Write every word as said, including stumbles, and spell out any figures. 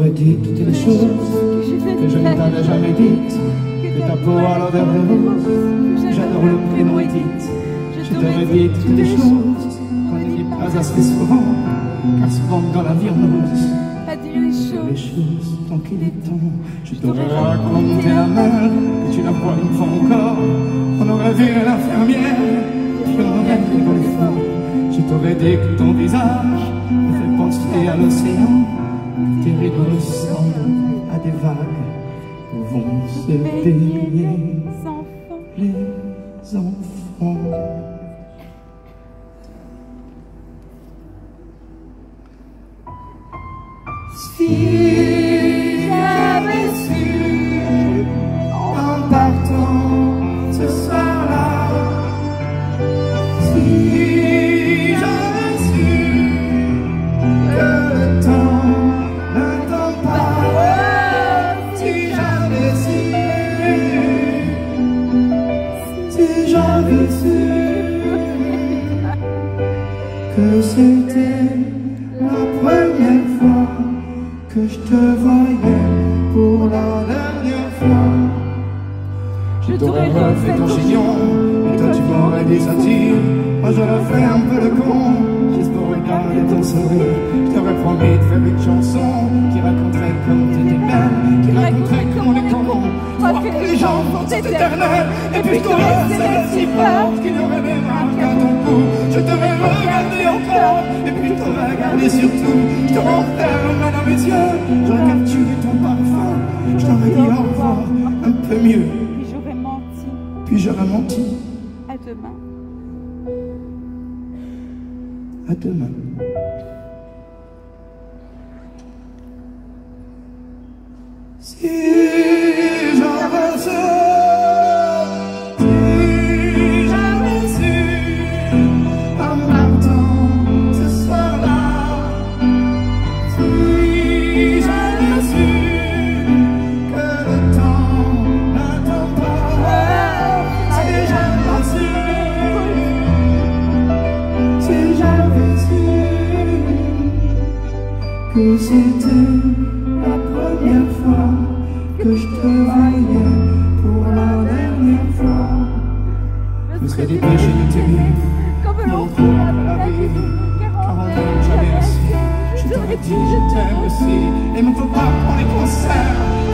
t'aurais dit toutes les choses que je ne t'avais jamais dites, que ta peau a l'odeur de rose, j'adore le prénom Edith. Je t'aurais dit toutes les choses qu'on ne dit pas assez souvent, car souvent dans la vie on ose pas dire les choses, les choses tant qu'il est temps. Je t'aurais raconté la mère, que tu la vois une fois encore. On aurait vu l'infirmière, puis on aurait rigolé fort. Je t'aurais dit que ton visage me fait penser à l'océan, que tes rideaux ressemblent à des vagues où vont se baigner les enfants. Si j'avais su en partant ce soir-là, si j'avais su que le temps n'attend pas, si j'avais su, si j'avais su que c'était la première fois que je te voyais pour la dernière fois. Je t'aurais refait ton chignon, et toi tu m'aurais dit ça tire. Moi j'aurais fait un peu le con, juste pour regarder ton sourire. Je t'aurais promis de faire une chanson qui raconterait comment t'étais belle, qui raconterait comment les cons croient que les gens sont éternels. Et puis je t'aurais serré si fort qu'il y aurait des marques à ton cou. Je t'aurais regardé encore, et puis je t'aurais regardé surtout. Je t'aurais offert une main dans mes yeux, j'aurais capturé ton parfum. Je t'aurais dit au revoir un peu mieux, puis j'aurais menti. puis j'aurais menti. À demain. À demain. Si j'avais su, si j'avais su en partant ce soir-là, si j'avais su que le temps n'attend pas, si j'avais su, si j'avais su que c'était la première fois que je te voyais pour la dernière fois, je me serais dépêché de t'aimer, Comme non l'on pour la vie, car on t'aime jamais assez. Je t'aurais dit je t'aime aussi, et il me faut pas pour les concerts.